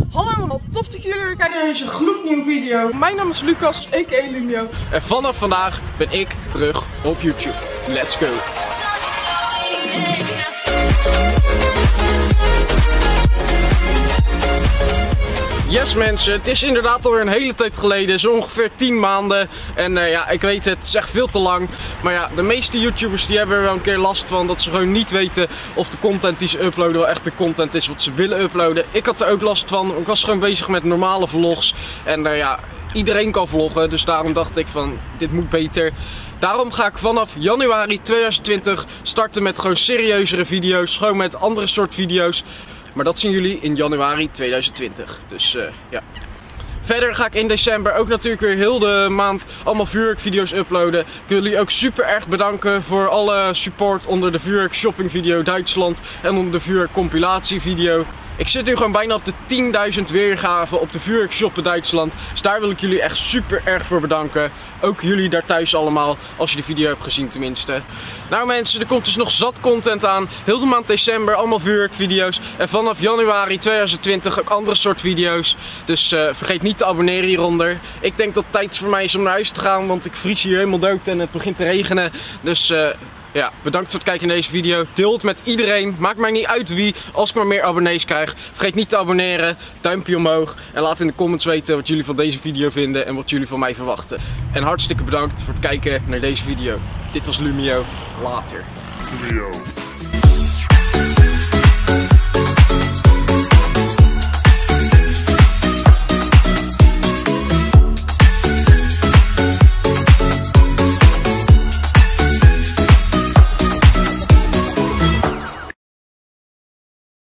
Hallo, wat tof dat jullie weer kijken naar deze gloednieuwe video. Mijn naam is Lucas, a.k.a. Lumio. En vanaf vandaag ben ik terug op YouTube. Let's go! Yes mensen, het is inderdaad alweer een hele tijd geleden, zo ongeveer 10 maanden. En ja, ik weet het is echt veel te lang. Maar ja, de meeste YouTubers die hebben er wel een keer last van dat ze gewoon niet weten of de content die ze uploaden wel echt de content is wat ze willen uploaden. Ik had er ook last van, ik was gewoon bezig met normale vlogs. En ja, iedereen kan vloggen, dus daarom dacht ik van dit moet beter. Daarom ga ik vanaf januari 2020 starten met gewoon serieuzere video's, gewoon met andere soort video's. Maar dat zien jullie in januari 2020. Dus ja. Verder ga ik in december ook natuurlijk weer heel de maand allemaal vuurwerkvideo's uploaden. Ik wil jullie ook super erg bedanken voor alle support onder de vuurwerk shopping video Duitsland en onder de vuurwerk compilatie video. Ik zit nu gewoon bijna op de 10.000 weergaven op de vuurwerk shoppen Duitsland. Dus daar wil ik jullie echt super erg voor bedanken. Ook jullie daar thuis allemaal, als je de video hebt gezien tenminste. Nou mensen, er komt dus nog zat content aan. Heel de maand december allemaal vuurwerkvideo's. En vanaf januari 2020 ook andere soort video's. Dus vergeet niet te abonneren hieronder. Ik denk dat het tijd voor mij is om naar huis te gaan, want ik vries hier helemaal dood en het begint te regenen. Dus ja, bedankt voor het kijken naar deze video. Deel het met iedereen. Maakt mij niet uit wie, als ik maar meer abonnees krijg. Vergeet niet te abonneren. Duimpje omhoog. En laat in de comments weten wat jullie van deze video vinden en wat jullie van mij verwachten. En hartstikke bedankt voor het kijken naar deze video. Dit was Lumio. Later. Lumio.